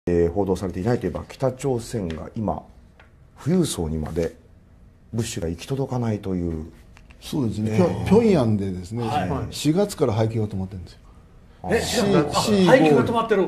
報道されていないといえば、北朝鮮が今富裕層にまで物資が行き届かないという。 そうですね、平壌でですね、4月から配給が止まってるんですよ。 配給が止まってる。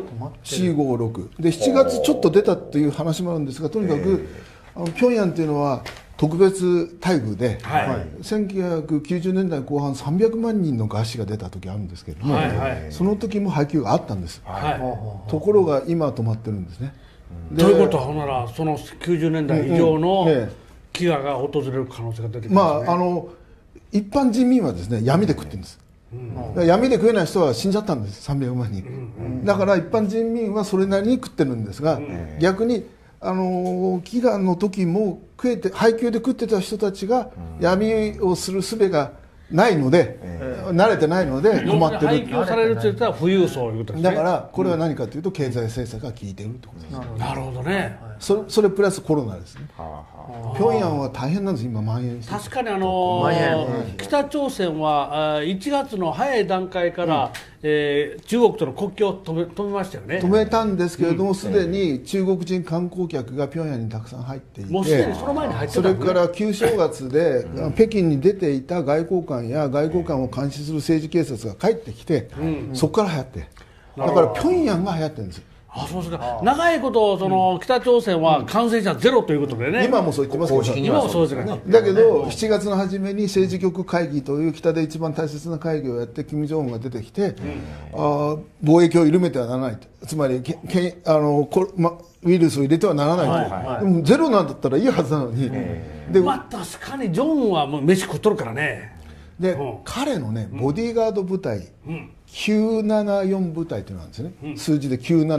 456で7月ちょっと出たという話もあるんですが、とにかく平壌っていうのは特別待遇で、1990年代後半300万人の餓死が出た時あるんですけれども、その時も配給があったんです。ところが今は止まってるんですね。 どういうことは、ほんならその90年代以上の飢餓が訪れる可能性が出てきますね。 一般人民はですね、闇で食ってるんです。闇で食えない人は死んじゃったんです、300万人。だから一般人民はそれなりに食ってるんですが、逆に飢餓の時も配給で食ってた人たちが闇をする術がないので、慣れてないので困ってる。 配給されるということは富裕層いうことですね。 だからこれは何かというと、経済制裁が効いているということです。 なるほどね。 それプラスコロナですね。平壌は大変なんです、今蔓延して。 確かに北朝鮮は1月の早い段階から、中国との国境を止めましたよね。 止めたんですけれども、すでに中国人観光客が平壌にたくさん入っていて、 もうすでにその前に入ってたんですね。 それから旧正月で北京に出ていた外交官や外交官を監視する政治警察が帰ってきて、そこから流行って、だから平壌が流行ってるんですよ。 そうですか。長いこと北朝鮮は感染者ゼロということでね。 今もそう言ってますけど、 今もそうですね。 だけど7月の初めに政治局会議という北で一番大切な会議をやって、金正恩が出てきて、貿易を緩めてはならないと、つまりウイルスを入れてはならないと、でもゼロなんだったらいいはずなのに。 確かにジョンはもう飯食っとるからね。 で、彼のね、ボディーガード部隊、974部隊というのがあるんですね、数字で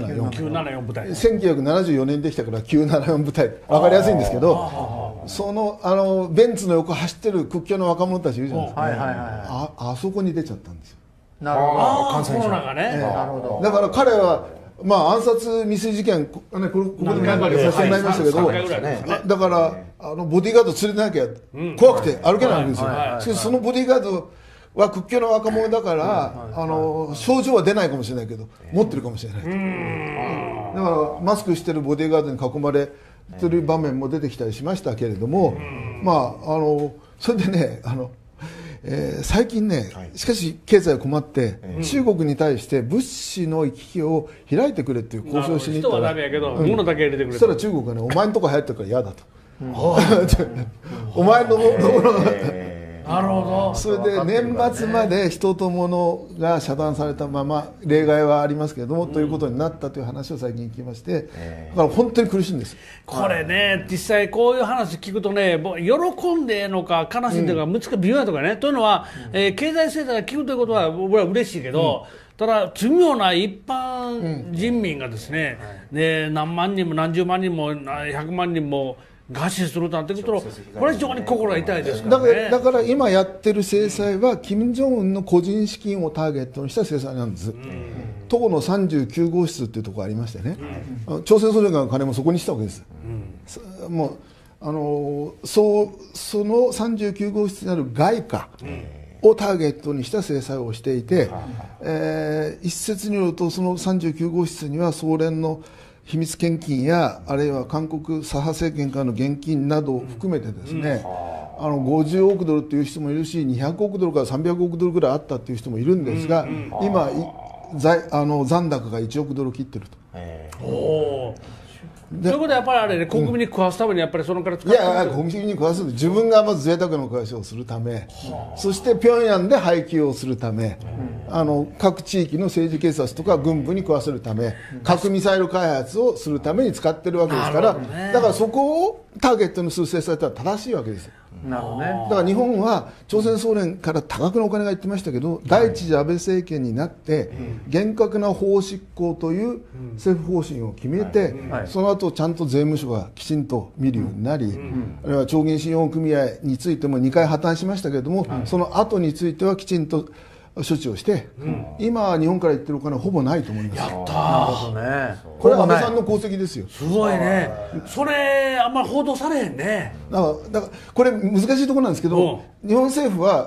974 部隊、 1974年できたから974部隊、分かりやすいんですけど、ベンツの横走ってる屈強な若者たちいるじゃないですか、あそこに出ちゃったんですよ。 なるほど、コロナがね。 だから彼は暗殺未遂事件、ここで何回かさせてもらいましたけど、だからボディーガード連れてなきゃ怖くて歩けないんですよ。しかしそのボディーガードは屈強な若者だから、症状は出ないかもしれないけど持ってるかもしれない。だからマスクしてるボディーガードに囲まれてる場面も出てきたりしましたけれども、それでね、最近ね、しかし経済が困って、中国に対して物資の行き来を開いてくれっていう交渉しに行ったら、 物だけ入れてくれ。 そしたら中国がね、お前のとこ流行ってるから嫌だと。お前のところなるほど。 それで年末まで人と物が遮断されたまま、例外はありますけれども、ということになったという話を最近聞きまして、だから本当に苦しいんです。 これね、実際こういう話聞くとね、喜んでええのか悲しんでるのか微妙なとかね。というのは、経済制裁が効くということは僕は嬉しいけど、ただ奇妙な一般人民がですね、何万人も何十万人も100万人も餓死するとなってくると、これは非常に心が痛いですからね。 だから今やってる制裁は金正恩の個人資金をターゲットにした制裁なんです。党の39号室っていうところがありましてね、朝鮮総連が金もそこにしたわけです。もうその39号室にある外貨をターゲットにした制裁をしていて、一説によるとその39号室には総連の秘密献金や、あるいは韓国左派政権からの現金などを含めてですね、50億ドルっていう人もいるし、200億ドルから300億ドルぐらいあったっていう人もいるんですが、今残高が1億ドル切ってると。 ということはやっぱりあれね、国民に食わすためにやっぱりそのから使ってる。 いや、国民に食わす、自分がまず贅沢な暮らしをするため、そして平壌で配給をするため、各地域の政治警察とか軍部に食わせるため、核ミサイル開発をするために使ってるわけですから、だからそこをターゲットにする制裁というのは正しいわけですよ。 なるほどね。 だから日本は朝鮮総連から多額のお金が言ってましたけど、第一次安倍政権になって厳格な法執行という政府方針を決めて、その後ちゃんと税務署がきちんと見るようになり、あるいは町銀信用組合についても2回破綻しましたけれども、その後についてはきちんと処置をして、今日本から言ってるお金はほぼないと思います。 やったー。 これは安倍さんの功績ですよ。 すごいね。それあんまり報道されへんね。 だからこれ難しいところなんですけど、日本政府は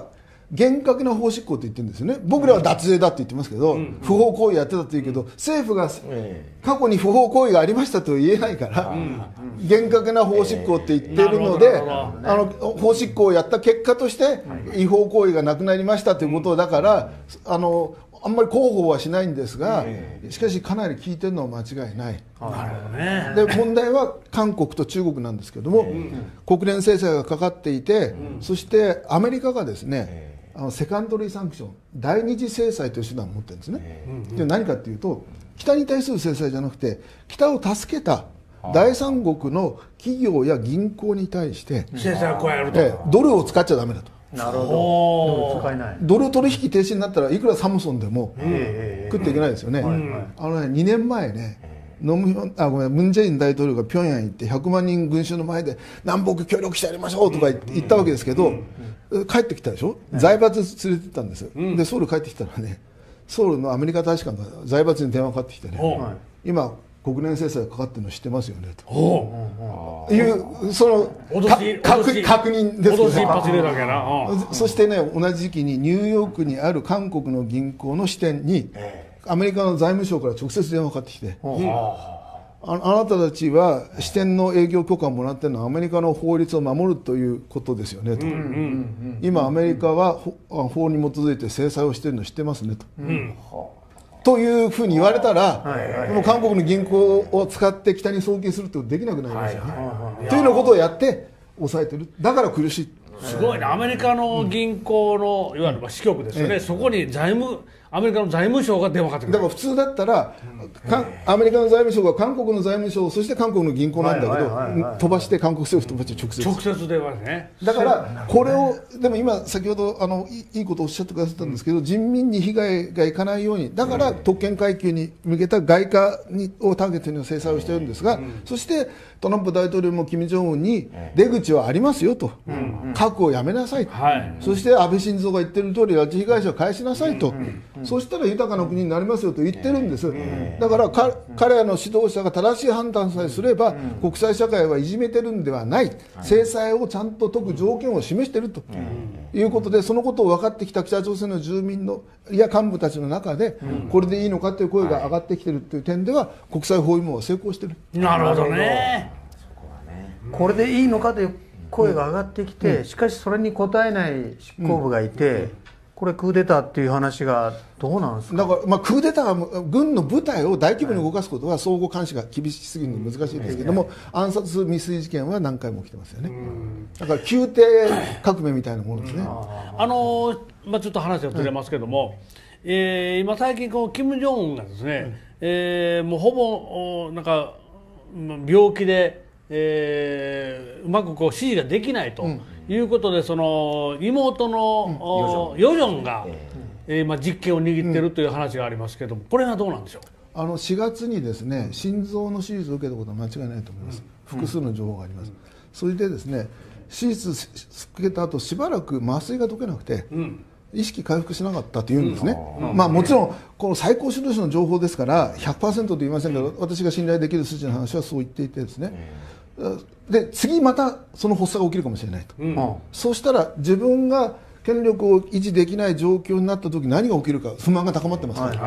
厳格な法執行って言ってるんですよね。僕らは脱税だって言ってますけど、不法行為やってたって言うけど、政府が過去に不法行為がありましたとは言えないから、厳格な法執行って言ってるので、法執行をやった結果として違法行為がなくなりましたということだから、あんまり広報はしないんですが、しかしかなり効いてるのは間違いない。 なるほどね。 で問題は韓国と中国なんですけども、国連制裁がかかっていて、そしてアメリカがですね、セカンドリーサンクション、第二次制裁という手段を持ってるんですね。で何かというと、北に対する制裁じゃなくて、北を助けた第三国の企業や銀行に対して制裁を加えると、 ドルを使っちゃダメだと。 なるほど。使えない。 ドル取引停止になったらいくらサムソンでも食っていけないですよね。2年前ね、ムン・ジェイン大統領が平壌行って100万人群衆の前で南北協力してやりましょうとか言ったわけですけど、帰ってきたでしょ、財閥連れて行ったんです。でソウル帰ってきたらね、ソウルのアメリカ大使館が財閥に電話かかってきてね、今国連制裁がかかってるの知ってますよねというその確認ですけど、 脅し一発入れたわけやな。 そしてね、同じ時期にニューヨークにある韓国の銀行の支店にアメリカの財務省から直接電話がかかってきて、あなたたちは支店の営業許可をもらってるのはアメリカの法律を守るということですよねと、今アメリカは法に基づいて制裁をしているの知ってますねと、というふうに言われたら、でも韓国の銀行を使って北に送金するってできなくなりますよね、というようなことをやって抑えてる。だから苦しい。 すごいね。アメリカの銀行のいわゆる支局ですよね、そこにアメリカの財務省が電話かかってくる。 だから普通だったら、アメリカの財務省が韓国の財務省、そして韓国の銀行なんだけど、飛ばして韓国政府飛ばして直接電話ですね。 だからこれを、でも今先ほどいいことをおっしゃってくださったんですけど、人民に被害がいかないように、だから特権階級に向けた外貨をターゲットに制裁をしているんですが、そしてトランプ大統領も金正恩に出口はありますよと、核をやめなさいと、そして安倍晋三が言ってる通り拉致被害者を返しなさいと、そしたら豊かな国になりますよと言ってるんです。だから彼らの指導者が正しい判断さえすれば、国際社会はいじめてるんではない、制裁をちゃんと解く条件を示しているということで、そのことを分かってきた北朝鮮の住民の幹部たちの中で、これでいいのかという声が上がってきているという点では、国際包囲網は成功している。 なるほどね。 これでいいのかという声が上がってきて、しかしそれに応えない執行部がいて、これクーデターっていう話がどうなんですか。 だから、クーデターは軍の部隊を大規模に動かすことは相互監視が厳しすぎるので難しいですけども、暗殺未遂事件は何回も起きてますよね。だから宮廷革命みたいなものですね。 ちょっと話がずれますけども、今最近この金正恩がですね、もうほぼなんか病気で、うまくこう指示ができないということで、その妹のヨジョンが実権を握っているという話がありますけども、これはどうなんでしょう。 4月にですね、心臓の手術を受けたことは間違いないと思います。複数の情報があります。それでですね、手術受けた後しばらく麻酔が解けなくて、意識回復しなかったというんですね。もちろんこの最高指導者の情報ですから 100% と言いませんけど、私が信頼できる筋の話はそう言っていてですね、で次またその発作が起きるかもしれないと、そうしたら自分が権力を維持できない状況になった時何が起きるか不満が高まってますから、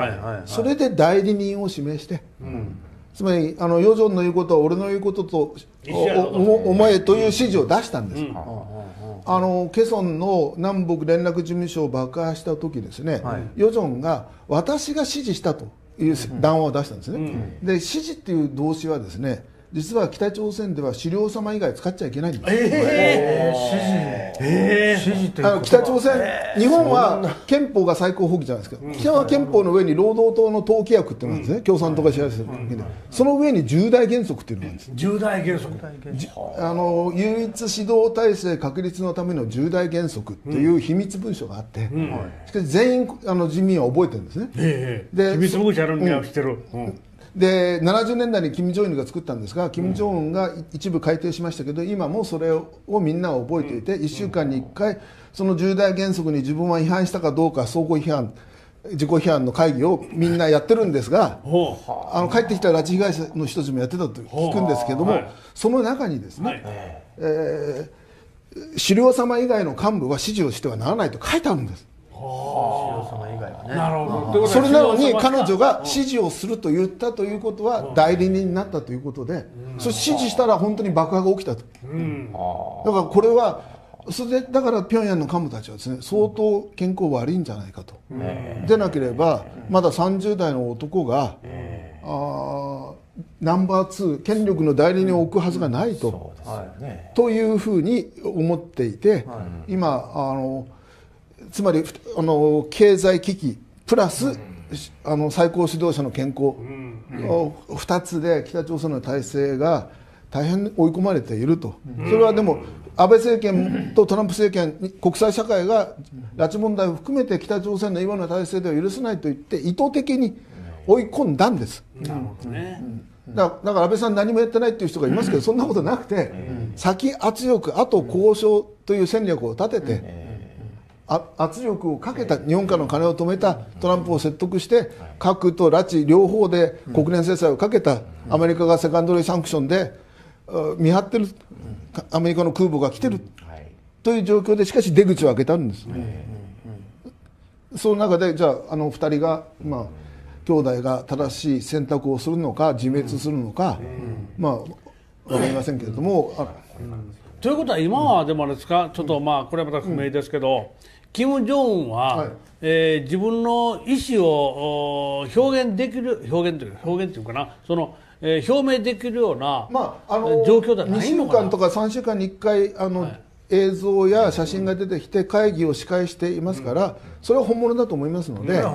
それで代理人を指名して、つまりヨジョンの言うことは俺の言うことと思えという指示を出したんです。ケソンの南北連絡事務所を爆破した時ですね、ヨジョンが私が指示したという談話を出したんですね。で指示っていう動詞はですね、実は北朝鮮では首領様以外使っちゃいけないんです。北朝鮮、日本は憲法が最高法規じゃないですか。北は憲法の上に労働党の党規約っていうのがあるんですね。共産党が支配する時で、その上に重大原則っていうのがあるんです。 重大原則。 唯一指導体制確立のための重大原則っていう秘密文書があって、しかし全員人民は覚えてるんですね。 秘密文書あるんやしてる。 で70年代に金正恩が作ったんですが、金正恩が一部改定しましたけど、今もそれをみんな覚えていて、1週間に1回その重大原則に自分は違反したかどうか相互批判、自己批判の会議をみんなやってるんですが、帰ってきた拉致被害者の人たちもやってたと聞くんですけども、その中にですね、 首領様以外の幹部は指示をしてはならないと書いてあるんです。 首領様以外はね。 なるほど。 それなのに彼女が指示をすると言ったということは代理人になったということで、そして指示したら本当に爆破が起きたと。だからこれはそれでだから平壌の幹部たちはですね、相当健康悪いんじゃないかと。でなければまだ30代の男がナンバー2権力の代理人を置くはずがないと、というふうに思っていて、今つまり経済危機プラス最高指導者の健康、2つで北朝鮮の体制が大変追い込まれていると。それはでも安倍政権とトランプ政権、国際社会が拉致問題を含めて北朝鮮の今の体制では許せないと言って意図的に追い込んだんです。 なるほどね。 だから安倍さん何もやってないっていう人がいますけど、そんなことなくて、先圧力、あと交渉という戦略を立てて、圧力をかけた、日本からの金を止めたトランプを説得して、核と拉致両方で国連制裁をかけた、アメリカがセカンドリーサンクションで見張ってる、アメリカの空母が来てるという状況で、しかし出口を開けたんです。その中でじゃあ2人が兄弟が正しい選択をするのか自滅するのか、分かりませんけれども。 ということは今はでもですか、ちょっとこれはまた不明ですけど、金正恩は、自分の意思を表現できる、表現というかな、その、表明できるような状況ではないのかな。 2週間とか3週間に1回映像や写真が出てきて会議を司会していますから、それは本物だと思いますので、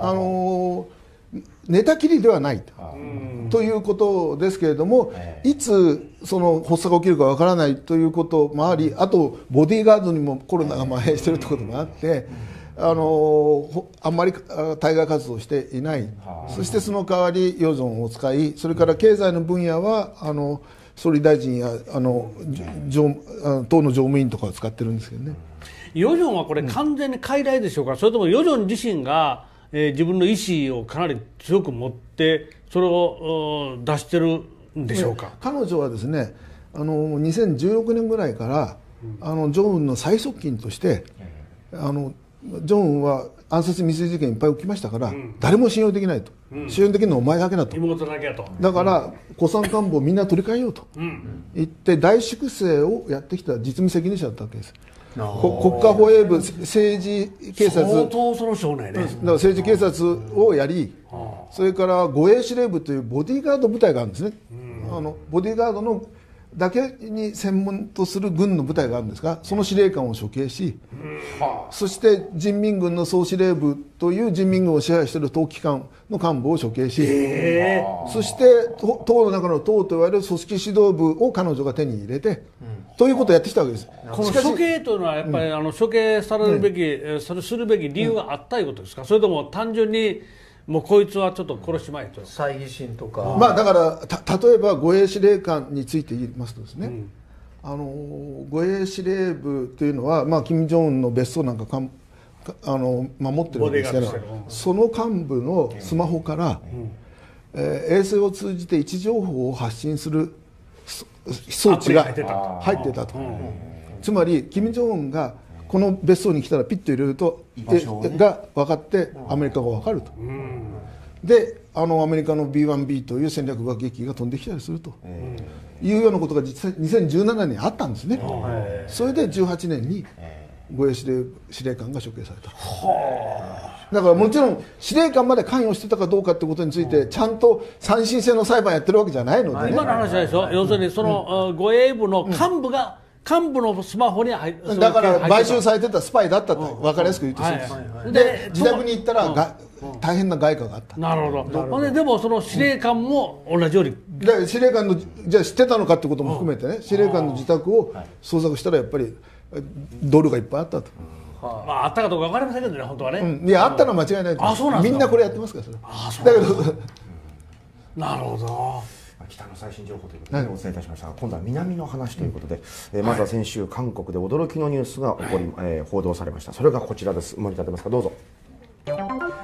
寝たきりではないということですけれども、いつその発作が起きるかわからないということもあり、あとボディーガードにもコロナが蔓延しているということもあって、あんまり対外活動していない。そしてその代わりヨジョンを使い、それから経済の分野は総理大臣や党の常務委員とかを使ってるんですけどね。 ヨジョンはこれ完全に傀儡でしょうか、それともヨジョン自身が自分の意思をかなり強く持ってそれを出してるんでしょうか。 彼女はですね、2016年ぐらいからジョンウンの最側近として、ジョンウンは暗殺未遂事件いっぱい起きましたから、誰も信用できないと、信用できるのはお前だけだと、 妹だけだと、 だから古参幹部をみんな取り替えようと言って大粛清をやってきた実務責任者だったわけです。国家保衛部、政治警察、 相当その少年ね。 だから政治警察をやり、それから護衛司令部というボディーガード部隊があるんですね。ボディーガードのだけに専門とする軍の部隊があるんですが、その司令官を処刑し、そして人民軍の総司令部という人民軍を支配している党機関の幹部を処刑し、そして党の中の党といわれる組織指導部を彼女が手に入れて、ということをやってきたわけです。 この処刑というのはやっぱり、処刑されるべき、それするべき理由があったということですか、それとも単純にもうこいつはちょっと殺しまいと。 猜疑心とか。 だから例えば護衛司令官について言いますとですね、護衛司令部というのは、金正恩の別荘なんか守ってるんですけど、その幹部のスマホから、衛星を通じて位置情報を発信する装置が入ってたと。つまり金正恩がこの別荘に来たらピッと入れるとが分かってアメリカが分かると。でアメリカの B1B という戦略爆撃機が飛んできたりするというようなことが実際2017年にあったんですね。それで18年に護衛司令官が処刑された。だからもちろん司令官まで関与してたかどうかってことについてちゃんと三審制の裁判やってるわけじゃないのでね。 今の話はでしょ、要するにその護衛部の幹部のスマホに入ってだから買収されてたスパイだったと分かりやすく言うとそうです。で自宅に行ったら大変な外貨があった。 なるほど。でもその司令官も同じように、 司令官のじゃあ知ってたのかってことも含めてね、司令官の自宅を捜索したらやっぱりドルがいっぱいあったと。 あったかどうか分かりませんけどね、本当はね。 いや、あったのは間違いないと思う。みんなこれやってますから、それ。だけどなるほど。 北の最新情報ということでお伝えいたしましたが、今度は南の話ということで、まずは先週韓国で驚きのニュースが報道されました。それがこちらです。モニター出ますか、どうぞ。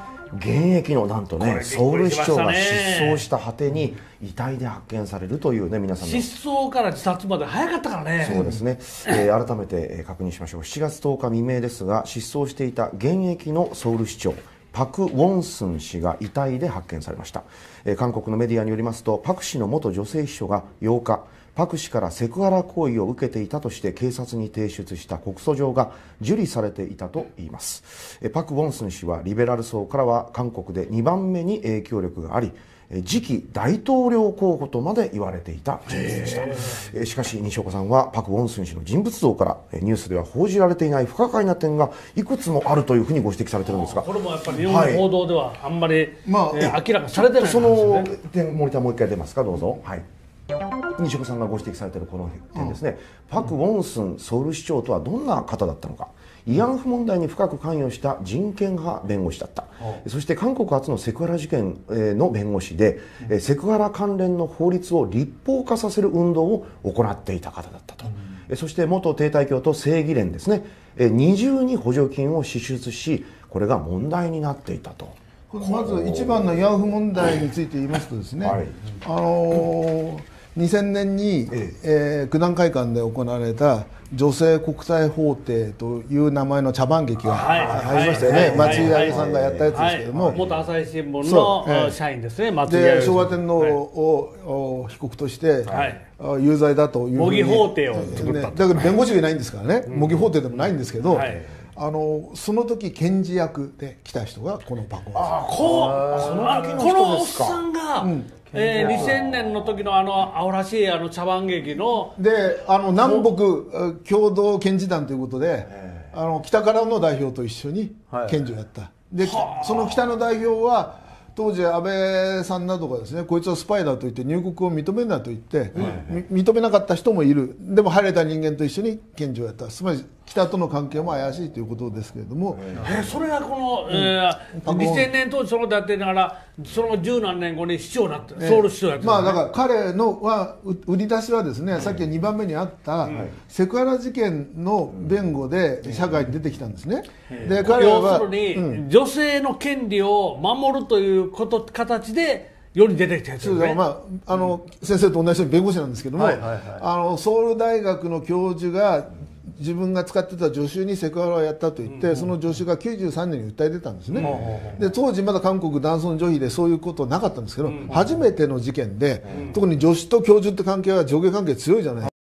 現役のなんとねソウル市長が失踪した果てに遺体で発見されるというね、皆さんの失踪から自殺まで早かったからね。 そうですね、改めて確認しましょう。7月10日未明ですが、失踪していた現役のソウル市長パク・ウォンスン氏が遺体で発見されました。韓国のメディアによりますと、パク氏の元女性秘書が8日、パク氏からセクハラ行為を受けていたとして警察に提出した告訴状が受理されていたといいます。パク・ウォンスン氏はリベラル層からは韓国で2番目に影響力があり、次期大統領候補とまで言われていた人物でした。しかし西岡さんはパク・ウォンスン氏の人物像からニュースでは報じられていない不可解な点がいくつもあるというふうにご指摘されているんですが、 これもやっぱり日本の報道ではあんまり、明らかにされてないんですそよのね。 点、森田もう一回出ますか、どうぞ。はい、西岡さんがご指摘されているこの点ですね、パク・ウォンスンソウル市長とはどんな方だったのか。慰安婦問題に深く関与した人権派弁護士だった。そして韓国初のセクハラ事件の弁護士で、セクハラ関連の法律を立法化させる運動を行っていた方だったと。そして元帝大教と正義連ですね、二重に補助金を支出し、これが問題になっていたと。 まず一番の慰安婦問題について言いますとですね、 はい、 2000年に、九段会館で行われた女性国際法廷という名前の茶番劇がありましたよね、松井彩さんがやったやつですけども、 元朝日新聞の社員ですね、松井で昭和天皇を被告として有罪だという模擬法廷を作ったと。 だけど弁護士がいないんですからね、模擬法廷でもないんですけど、その時検事役で来た人がこのパク・ウォンスン。 このおっさんが、2000年の時の青らしい茶番劇ので南北共同検事団ということで、北からの代表と一緒に検事をやった。でその北の代表は当時安倍さんなどがですね、こいつはスパイだと言って入国を認めないと言って、認めなかった人もいる。でも入れた人間と一緒に検事をやった。つまり北との関係も怪しいということですけれども、 それがこの、2000年当時そのだってながら、その十何年後に市長になって、ソウル市長やってだから彼の売り出しはですね、さっき2番目にあったセクハラ事件の弁護で社会に出てきたんですね。で彼要はするに、女性の権利を守るという形で世に出てきたやつですね。 先生と同じように弁護士なんですけども、ソウル大学の教授が自分が使ってた助手にセクハラをやったと言って、その助手が93年に訴え出たんですね。で当時まだ韓国男尊女卑でそういうことなかったんですけど、初めての事件で、特に助手と教授って関係は上下関係強いじゃないですか。